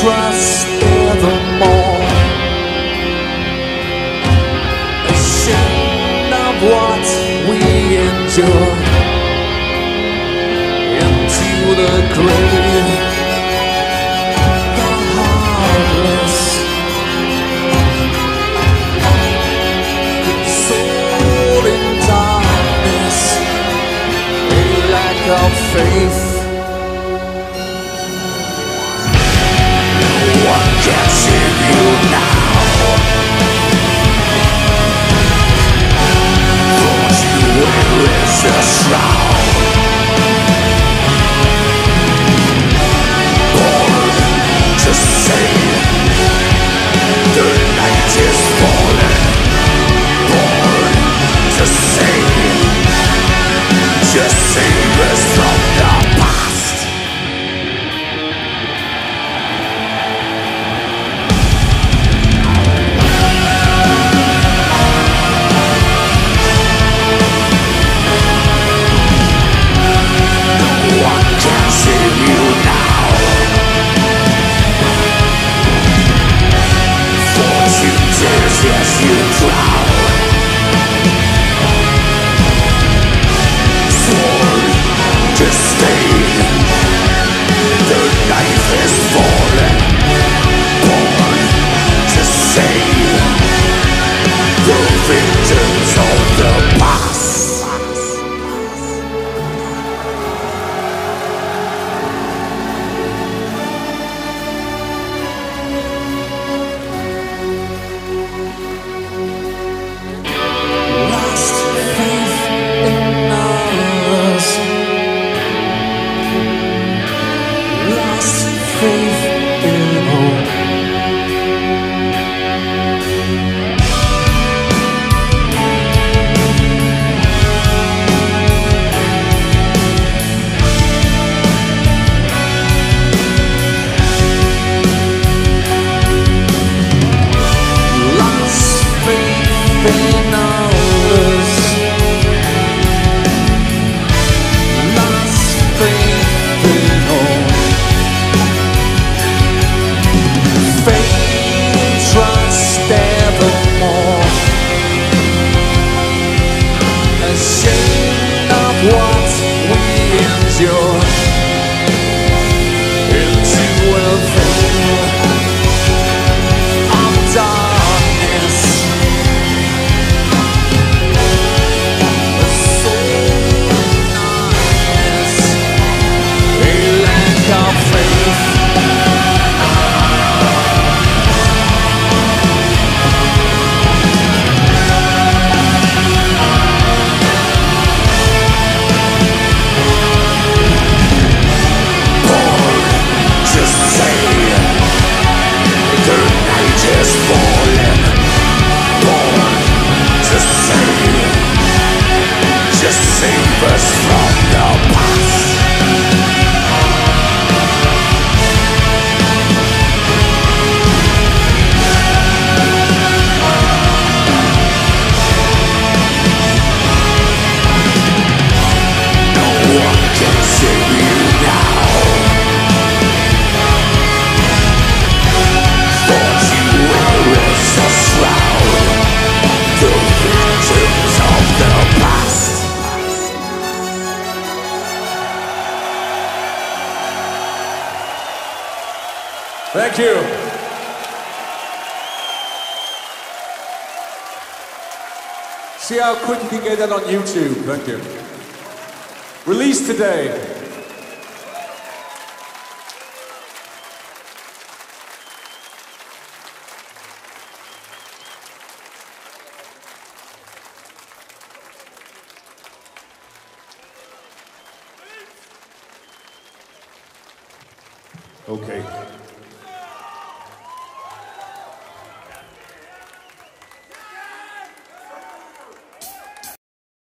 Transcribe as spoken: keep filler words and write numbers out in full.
trust evermore. Ashamed of what we endure, into the grave, the heartless, consoling darkness, a lack of faith. What can save you now? Thought you will raise the shroud. Born to say the night is falling. Born to say, just save us from the past. Yes, you drown. Sworn to stay. The knife is fallen. Born to save the victims of the past. What we endure, into a veil of darkness, a soul darkness, a lack of faith. Save us from the past. No one can save you now. Thought you were as a shroud, the victims of the past. Thank you. See how quick you can get that on YouTube. Thank you. Released today. Okay.